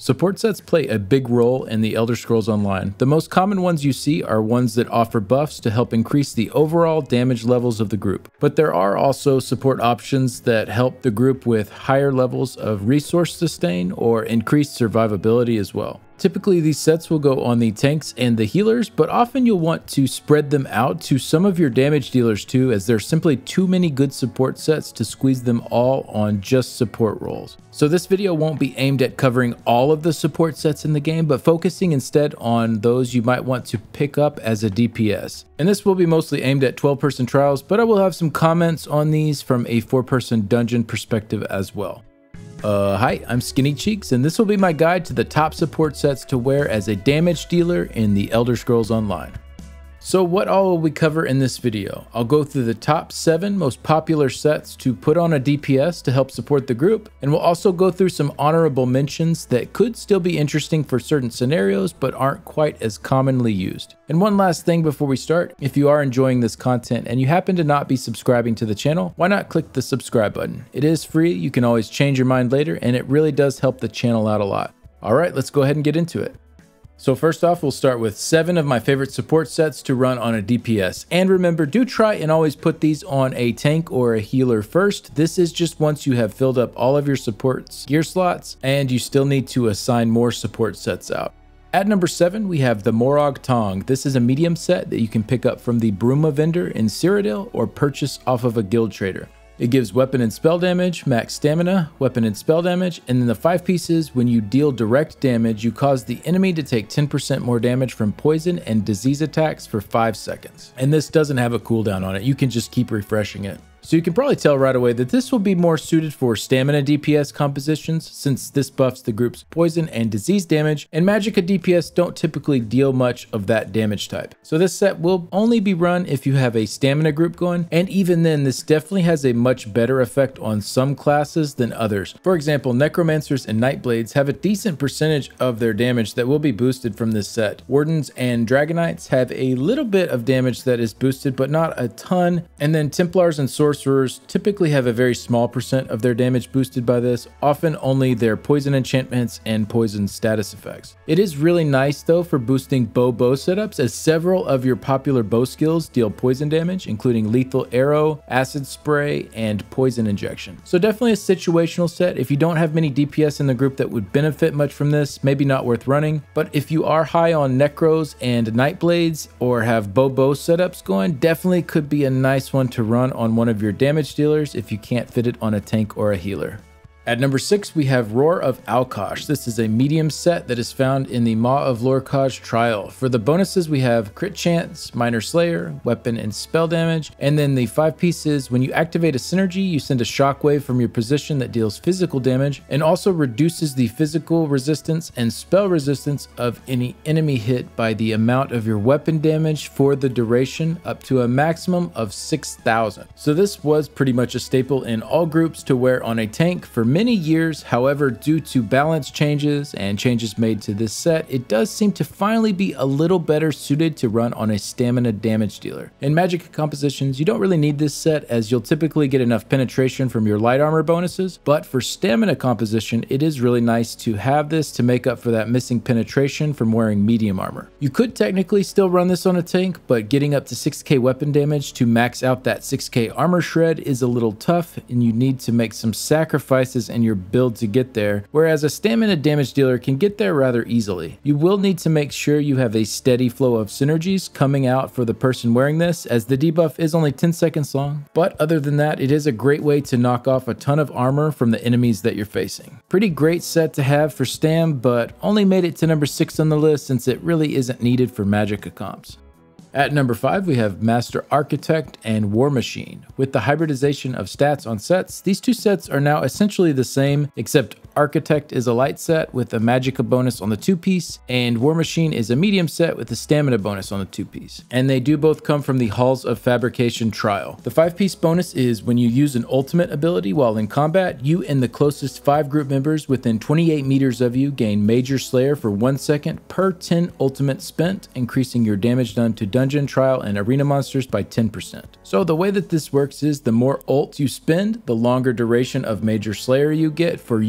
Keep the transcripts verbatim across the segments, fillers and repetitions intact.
Support sets play a big role in the Elder Scrolls Online. The most common ones you see are ones that offer buffs to help increase the overall damage levels of the group. But there are also support options that help the group with higher levels of resource sustain or increased survivability as well. Typically, these sets will go on the tanks and the healers, but often you'll want to spread them out to some of your damage dealers too, as there's simply too many good support sets to squeeze them all on just support roles. So this video won't be aimed at covering all of the support sets in the game, but focusing instead on those you might want to pick up as a D P S. And this will be mostly aimed at twelve person trials, but I will have some comments on these from a four person dungeon perspective as well. Uh, hi, I'm Skinny Cheeks, and this will be my guide to the top support sets to wear as a damage dealer in the Elder Scrolls Online. So what all will we cover in this video? I'll go through the top seven most popular sets to put on a D P S to help support the group, and we'll also go through some honorable mentions that could still be interesting for certain scenarios but aren't quite as commonly used. And one last thing before we start, if you are enjoying this content and you happen to not be subscribing to the channel, why not click the subscribe button? It is free, you can always change your mind later, and it really does help the channel out a lot. Alright, let's go ahead and get into it. So first off, we'll start with seven of my favorite support sets to run on a D P S. And remember, do try and always put these on a tank or a healer first. This is just once you have filled up all of your support gear slots and you still need to assign more support sets out. At number seven, we have the Morag Tong. This is a medium set that you can pick up from the Bruma vendor in Cyrodiil or purchase off of a guild trader. It gives weapon and spell damage, max stamina, weapon and spell damage, and then the five pieces, when you deal direct damage, you cause the enemy to take ten percent more damage from poison and disease attacks for five seconds. And this doesn't have a cooldown on it, you can just keep refreshing it. So you can probably tell right away that this will be more suited for stamina D P S compositions, since this buffs the group's poison and disease damage, and Magicka D P S don't typically deal much of that damage type. So this set will only be run if you have a stamina group going, and even then this definitely has a much better effect on some classes than others. For example, Necromancers and Nightblades have a decent percentage of their damage that will be boosted from this set. Wardens and Dragonites have a little bit of damage that is boosted, but not a ton, and then Templars and Sorcerers Sorcerers typically have a very small percent of their damage boosted by this, often only their poison enchantments and poison status effects. It is really nice though for boosting bow bow setups, as several of your popular bow skills deal poison damage, including lethal arrow, acid spray, and poison injection. So definitely a situational set. If you don't have many D P S in the group that would benefit much from this, maybe not worth running, but if you are high on Necros and Nightblades or have bow bow setups going, definitely could be a nice one to run on one of your damage dealers if you can't fit it on a tank or a healer. At number six, we have Roar of Alkosh. This is a medium set that is found in the Maw of Lorkhaj trial. For the bonuses, we have crit chance, minor slayer, weapon and spell damage, and then the five pieces, when you activate a synergy, you send a shockwave from your position that deals physical damage and also reduces the physical resistance and spell resistance of any enemy hit by the amount of your weapon damage for the duration, up to a maximum of six thousand. So this was pretty much a staple in all groups to wear on a tank for many years. However, due to balance changes and changes made to this set, it does seem to finally be a little better suited to run on a stamina damage dealer. In Magicka compositions, you don't really need this set, as you'll typically get enough penetration from your light armor bonuses, but for stamina composition, it is really nice to have this to make up for that missing penetration from wearing medium armor. You could technically still run this on a tank, but getting up to six K weapon damage to max out that six K armor shred is a little tough, and you need to make some sacrifices and your build to get there, whereas a stamina damage dealer can get there rather easily. You will need to make sure you have a steady flow of synergies coming out for the person wearing this, as the debuff is only ten seconds long, but other than that, it is a great way to knock off a ton of armor from the enemies that you're facing. Pretty great set to have for Stam, but only made it to number six on the list since it really isn't needed for Magicka comps. At number five, we have Master Architect and War Machine. With the hybridization of stats on sets, these two sets are now essentially the same, except Architect is a light set with a Magicka bonus on the two-piece, and War Machine is a medium set with a stamina bonus on the two-piece. And they do both come from the Halls of Fabrication trial. The five-piece bonus is when you use an ultimate ability while in combat, you and the closest five group members within twenty-eight meters of you gain Major Slayer for one second per ten ultimate spent, increasing your damage done to dungeon, trial, and arena monsters by ten percent. So the way that this works is the more ults you spend, the longer duration of Major Slayer you get for you and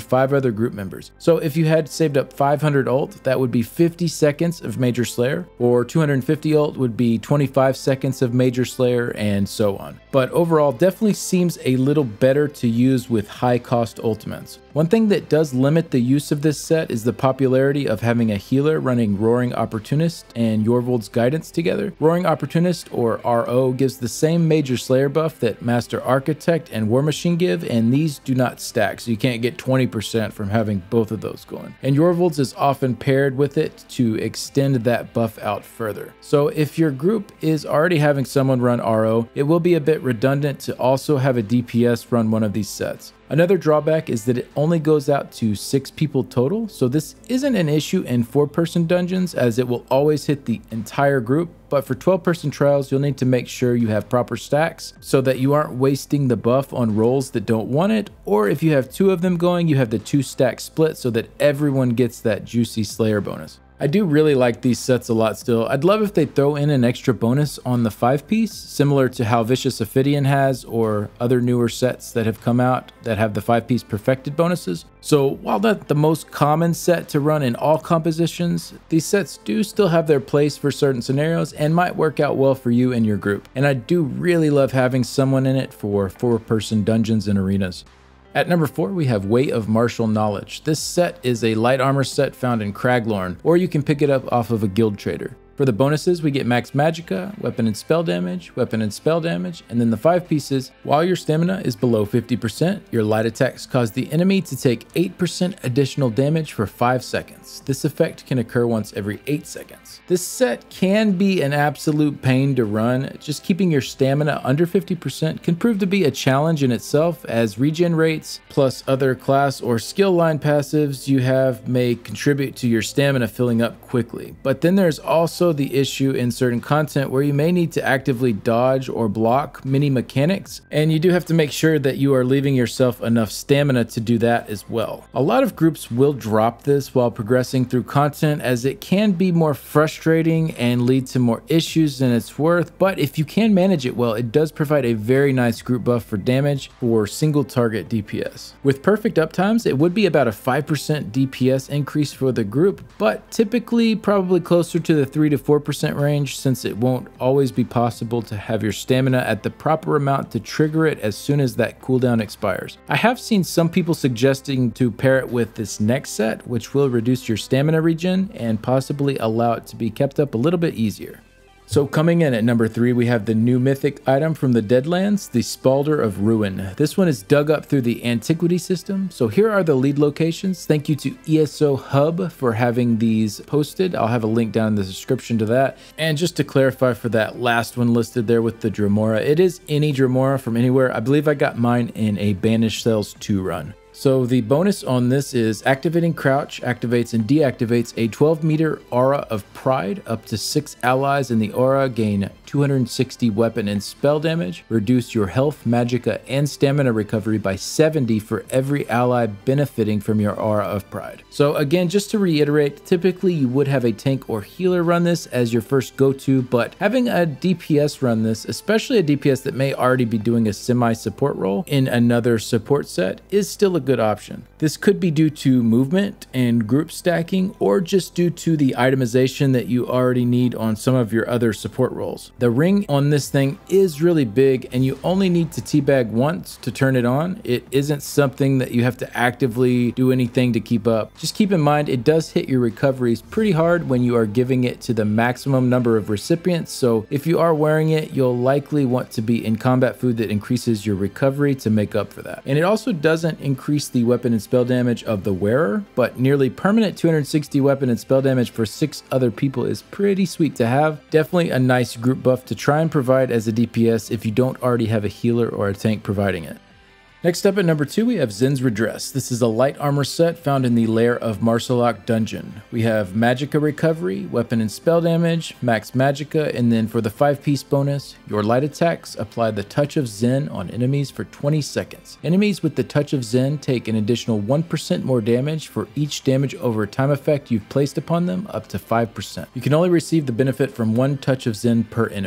five other group members. So if you had saved up five hundred ult, that would be fifty seconds of Major Slayer, or two hundred fifty ult would be twenty-five seconds of Major Slayer, and so on. But overall, definitely seems a little better to use with high cost ultimates. One thing that does limit the use of this set is the popularity of having a healer running Roaring Opportunist and Yorvold's Guidance together. Roaring Opportunist, or R O, gives the same Major Slayer buff that Master Architect and War Machine give, and these do not stack, so you can't get twenty percent from having both of those going. And Yorvold's is often paired with it to extend that buff out further. So if your group is already having someone run R O, it will be a bit redundant to also have a D P S run one of these sets. Another drawback is that it only goes out to six people total, so this isn't an issue in four person dungeons as it will always hit the entire group, but for twelve person trials you'll need to make sure you have proper stacks so that you aren't wasting the buff on roles that don't want it, or if you have two of them going, you have the two stack split so that everyone gets that juicy Slayer bonus. I do really like these sets a lot still. I'd love if they throw in an extra bonus on the five piece, similar to how Vicious Ophidian has, or other newer sets that have come out that have the five piece perfected bonuses. So while not the most common set to run in all compositions, these sets do still have their place for certain scenarios and might work out well for you and your group. And I do really love having someone in it for four person dungeons and arenas. At number four, we have Weight of Martial Knowledge. This set is a light armor set found in Craglorn, or you can pick it up off of a guild trader. For the bonuses, we get Max Magicka, Weapon and Spell Damage, Weapon and Spell Damage, and then the five pieces. While your stamina is below fifty percent, your light attacks cause the enemy to take eight percent additional damage for five seconds. This effect can occur once every eight seconds. This set can be an absolute pain to run. Just keeping your stamina under fifty percent can prove to be a challenge in itself, as regen rates plus other class or skill line passives you have may contribute to your stamina filling up quickly. But then there's also the issue in certain content where you may need to actively dodge or block many mechanics, and you do have to make sure that you are leaving yourself enough stamina to do that as well. A lot of groups will drop this while progressing through content, as it can be more frustrating and lead to more issues than it's worth, but if you can manage it well, it does provide a very nice group buff for damage for single target D P S. With perfect uptimes, it would be about a five percent D P S increase for the group, but typically probably closer to the three to four percent range, since it won't always be possible to have your stamina at the proper amount to trigger it as soon as that cooldown expires. I have seen some people suggesting to pair it with this next set, which will reduce your stamina regen and possibly allow it to be kept up a little bit easier. So coming in at number three, we have the new mythic item from the Deadlands, the Spalder of Ruin. This one is dug up through the Antiquity system. So here are the lead locations. Thank you to E S O Hub for having these posted. I'll have a link down in the description to that. And just to clarify for that last one listed there with the Dremora, it is any Dremora from anywhere. I believe I got mine in a Banished Cells two run. So the bonus on this is activating crouch activates and deactivates a twelve meter aura of pride. Up to six allies in the aura gain two hundred sixty weapon and spell damage. Reduce your health, magicka, and stamina recovery by seventy for every ally benefiting from your aura of pride. So again, just to reiterate, typically you would have a tank or healer run this as your first go-to, but having a D P S run this, especially a D P S that may already be doing a semi-support role in another support set, is still a good option. This could be due to movement and group stacking, or just due to the itemization that you already need on some of your other support roles. The ring on this thing is really big, and you only need to teabag once to turn it on. It isn't something that you have to actively do anything to keep up. Just keep in mind, it does hit your recoveries pretty hard when you are giving it to the maximum number of recipients, so if you are wearing it, you'll likely want to be in combat food that increases your recovery to make up for that. And it also doesn't increase the weapon and spell damage of the wearer, but nearly permanent two hundred sixty weapon and spell damage for six other people is pretty sweet to have. Definitely a nice group buff to try and provide as a D P S if you don't already have a healer or a tank providing it. Next up at number two, we have Zin's Redress. This is a light armor set found in the Lair of Marsalok dungeon. We have Magicka recovery, weapon and spell damage, max Magicka, and then for the five piece bonus, your light attacks apply the Touch of Zen on enemies for twenty seconds. Enemies with the Touch of Zen take an additional one percent more damage for each damage over time effect you've placed upon them, up to five percent. You can only receive the benefit from one Touch of Zen per enemy.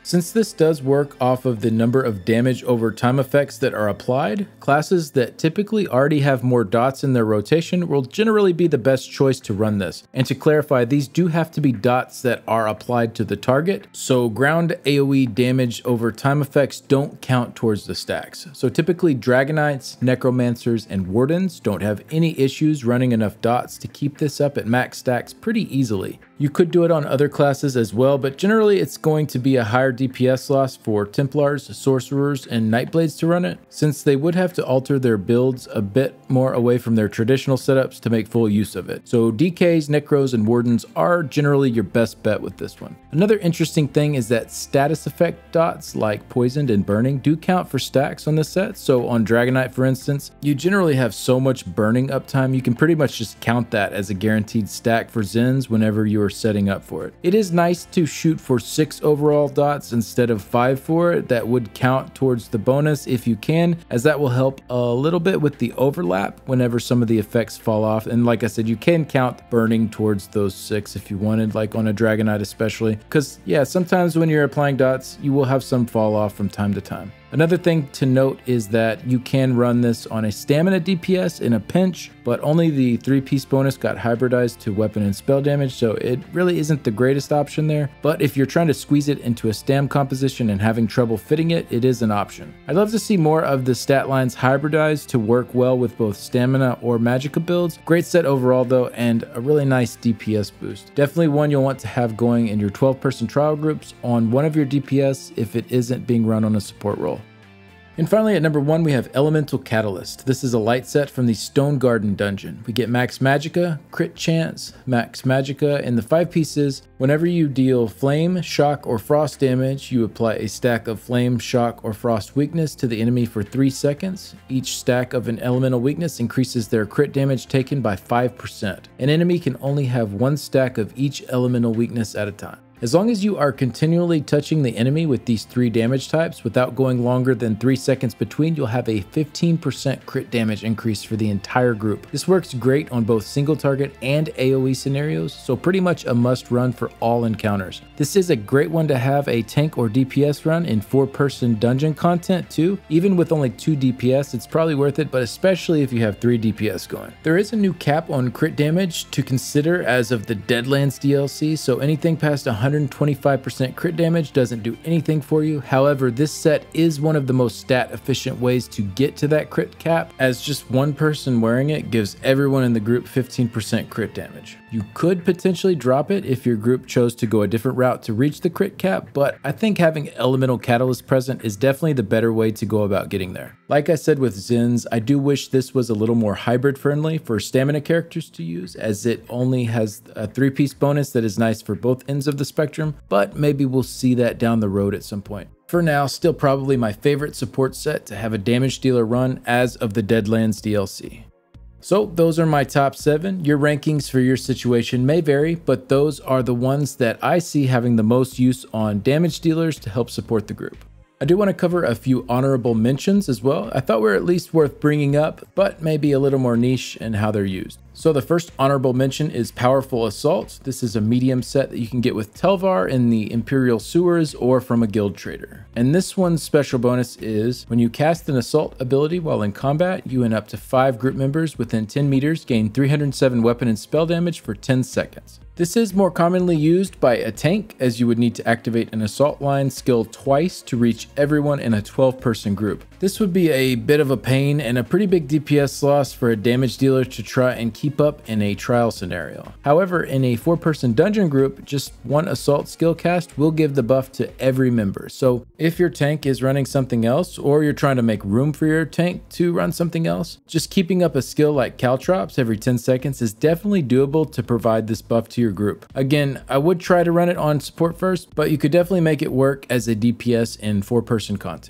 Since this does work off of the number of damage over time effects that are applied, classes that typically already have more dots in their rotation will generally be the best choice to run this. And to clarify, these do have to be dots that are applied to the target, so ground AoE damage over time effects don't count towards the stacks. So typically Dragonites, Necromancers, and Wardens don't have any issues running enough dots to keep this up at max stacks pretty easily. You could do it on other classes as well, but generally it's going to be a higher D P S loss for Templars, Sorcerers, and Nightblades to run it, since they would have to alter their builds a bit more away from their traditional setups to make full use of it. So D Ks, Necros, and Wardens are generally your best bet with this one. Another interesting thing is that status effect dots like Poisoned and Burning do count for stacks on this set. So on Dragonite, for instance, you generally have so much burning uptime, you can pretty much just count that as a guaranteed stack for Zens whenever you are setting up for it. It is nice to shoot for six overall dots instead of five for it. That would count towards the bonus if you can, as that will help a little bit with the overlap whenever some of the effects fall off. And like I said, you can count burning towards those six if you wanted, like on a Dragonite especially, because yeah, sometimes when you're applying dots, you will have some fall off from time to time. Another thing to note is that you can run this on a stamina D P S in a pinch, but only the three-piece bonus got hybridized to weapon and spell damage, so it really isn't the greatest option there. But if you're trying to squeeze it into a stam composition and having trouble fitting it, it is an option. I'd love to see more of the stat lines hybridized to work well with both stamina or magicka builds. Great set overall though, and a really nice D P S boost. Definitely one you'll want to have going in your twelve person trial groups on one of your D P S if it isn't being run on a support role. And finally, at number one, we have Elemental Catalyst. This is a light set from the Stone Garden dungeon. We get max magicka, crit chance, max magicka, and the five pieces. Whenever you deal flame, shock, or frost damage, you apply a stack of flame, shock, or frost weakness to the enemy for three seconds. Each stack of an elemental weakness increases their crit damage taken by five percent. An enemy can only have one stack of each elemental weakness at a time. As long as you are continually touching the enemy with these three damage types without going longer than three seconds between, you'll have a fifteen percent crit damage increase for the entire group. This works great on both single target and AoE scenarios, so pretty much a must run for all encounters. This is a great one to have a tank or D P S run in four person dungeon content too. Even with only two D P S, it's probably worth it, but especially if you have three D P S going. There is a new cap on crit damage to consider as of the Deadlands D L C, so anything past one hundred twenty-five percent crit damage doesn't do anything for you. However, this set is one of the most stat efficient ways to get to that crit cap, as just one person wearing it gives everyone in the group fifteen percent crit damage. You could potentially drop it if your group chose to go a different route to reach the crit cap, but I think having Elemental Catalyst present is definitely the better way to go about getting there. Like I said with Zens, I do wish this was a little more hybrid friendly for stamina characters to use, as it only has a three-piece bonus that is nice for both ends of the spectrum, but maybe we'll see that down the road at some point. For now, still probably my favorite support set to have a damage dealer run as of the Deadlands D L C. So those are my top seven. Your rankings for your situation may vary, but those are the ones that I see having the most use on damage dealers to help support the group. I do want to cover a few honorable mentions as well. I thought were at least worth bringing up, but maybe a little more niche in how they're used. So the first honorable mention is Powerful Assault. This is a medium set that you can get with Telvar in the Imperial Sewers or from a guild trader. And this one's special bonus is when you cast an assault ability while in combat, you and up to five group members within ten meters gain three hundred seven weapon and spell damage for ten seconds. This is more commonly used by a tank, as you would need to activate an assault line skill twice to reach everyone in a twelve person group. This would be a bit of a pain and a pretty big D P S loss for a damage dealer to try and keep up in a trial scenario. However, in a four person dungeon group, just one assault skill cast will give the buff to every member. So if your tank is running something else, or you're trying to make room for your tank to run something else, just keeping up a skill like Caltrops every ten seconds is definitely doable to provide this buff to your group. Again, I would try to run it on support first, but you could definitely make it work as a D P S in four person content.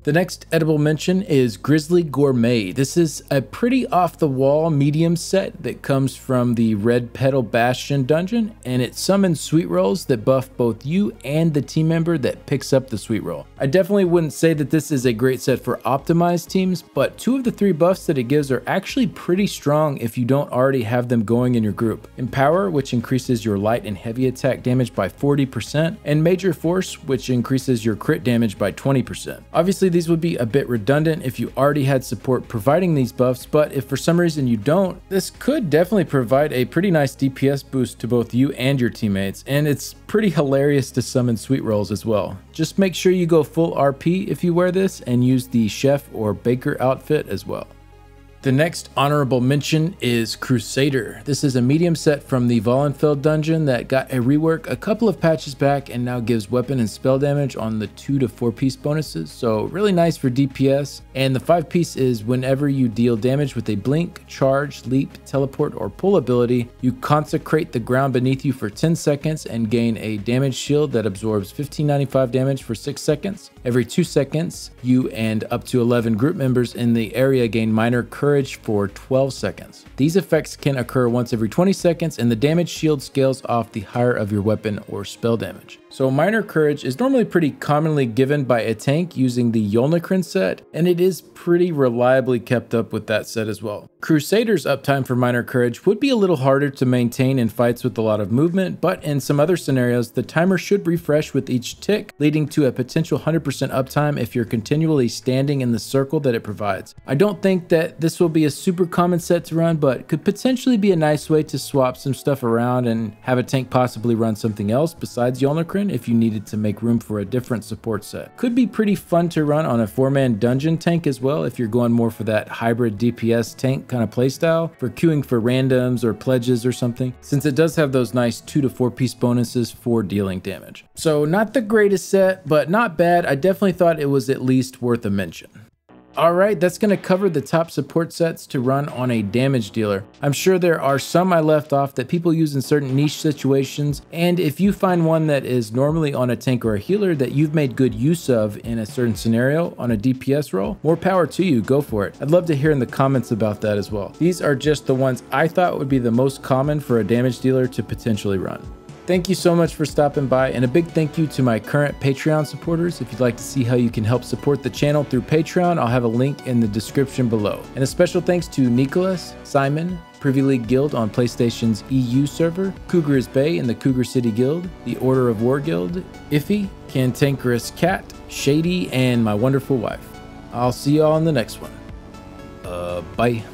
The next edible mention is Grizzly Gourmet. This is a pretty off-the-wall medium set that comes from the Red Petal Bastion dungeon, and it summons sweet rolls that buff both you and the team member that picks up the sweet roll. I definitely wouldn't say that this is a great set for optimized teams, but two of the three buffs that it gives are actually pretty strong if you don't already have them going in your group. Empower, which increases your light and heavy attack damage by forty percent, and Major Force, which increases your crit damage by twenty percent. Obviously, these would be a bit redundant if you already had support providing these buffs, but if for some reason you don't, this could definitely provide a pretty nice D P S boost to both you and your teammates, and it's pretty hilarious to summon sweet rolls as well. Just make sure you go full R P if you wear this and use the chef or baker outfit as well. The next honorable mention is Crusader. This is a medium set from the Vollenfeld dungeon that got a rework a couple of patches back and now gives weapon and spell damage on the two to four piece bonuses. So really nice for D P S. And the five piece is whenever you deal damage with a blink, charge, leap, teleport, or pull ability, you consecrate the ground beneath you for ten seconds and gain a damage shield that absorbs fifteen ninety-five damage for six seconds. Every two seconds, you and up to eleven group members in the area gain minor courage for twelve seconds. These effects can occur once every twenty seconds, and the damage shield scales off the higher of your weapon or spell damage. So minor courage is normally pretty commonly given by a tank using the Yolnahkriin set, and it is pretty reliably kept up with that set as well. Crusader's uptime for minor courage would be a little harder to maintain in fights with a lot of movement, but in some other scenarios, the timer should refresh with each tick, leading to a potential one hundred percent uptime if you're continually standing in the circle that it provides. I don't think that this will be a super common set to run, but could potentially be a nice way to swap some stuff around and have a tank possibly run something else besides Yolnahkriin if you needed to make room for a different support set. Could be pretty fun to run on a four-man dungeon tank as well if you're going more for that hybrid D P S tank kind of playstyle for queuing for randoms or pledges or something, since it does have those nice two to four piece bonuses for dealing damage. So not the greatest set, but not bad. I definitely thought it was at least worth a mention. Alright, that's going to cover the top support sets to run on a damage dealer. I'm sure there are some I left off that people use in certain niche situations, and if you find one that is normally on a tank or a healer that you've made good use of in a certain scenario on a D P S role, more power to you, go for it. I'd love to hear in the comments about that as well. These are just the ones I thought would be the most common for a damage dealer to potentially run. Thank you so much for stopping by, and a big thank you to my current Patreon supporters. If you'd like to see how you can help support the channel through Patreon, I'll have a link in the description below. And a special thanks to Nicholas, Simon, Privy League Guild on PlayStation's E U server, Cougar's Bay in the Cougar City Guild, the Order of War Guild, Iffy, Cantankerous Cat, Shady, and my wonderful wife. I'll see y'all in the next one. Uh, bye.